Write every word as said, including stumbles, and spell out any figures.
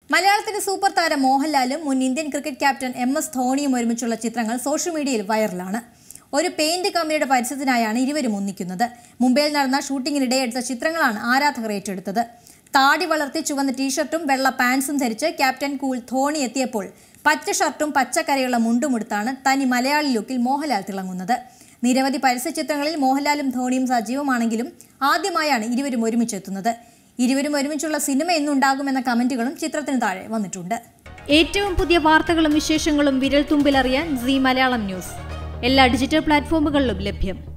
മലയാളത്തിന്റെ സൂപ്പർ താരം മോഹൻലാലും മുൻ Indian cricket captain M S ധോണിയും ഒരുമിച്ചുള്ള ചിത്രങ്ങൾ സോഷ്യൽ മീഡിയയിൽ വൈറലാണ്. ഒരു പെയിന്റ് കമ്പനിയുടെ പരസ്യത്തിനായാണ് ഇരുവരും ഒന്നിക്കുന്നത്. മുംബൈയിൽ നടന്ന ഷൂട്ടിങ്ങിനിടെ എടുത്ത ചിത്രങ്ങളാണ് ആരാധകർ ഏറ്റെടുത്തത്. താടി വളർത്തി ചുവന്ന ടീഷർട്ടും വെള്ള പാൻസും ധരിച്ച് ക്യാപ്റ്റൻ കൂൾ ധോണി എത്തിയപ്പോൾ പച്ച ഷർട്ടും പച്ചക്കരയുള്ള മുണ്ടുമെടുത്താണ് തനി മലയാളി ലുക്കിൽ മോഹൻലാൽ തിളങ്ങുന്നത്. നിരവധി പരസ്യ ചിത്രങ്ങളിൽ മോഹൻലാലും ധോണിയും സജീവമാണെങ്കിലും ആദ്യമായാണ് ഇരുവരും ഒരുമിച്ചെത്തുന്നത്. ഇരുവരും ഒരുമിച്ചുള്ള സിനിമ എന്നുണ്ടാകുമെന്ന കമന്റുകളും ചിത്രത്തിന് താഴെ വന്നിട്ടുണ്ട്. ഏറ്റവും പുതിയ വാർത്തകളും വിശേഷങ്ങളും വിരൽ തുമ്പിലറിയാൻ സീ മലയാളം ന്യൂസ് എല്ലാ ഡിജിറ്റൽ പ്ലാറ്റ്ഫോമുകളിലും ലഭ്യം.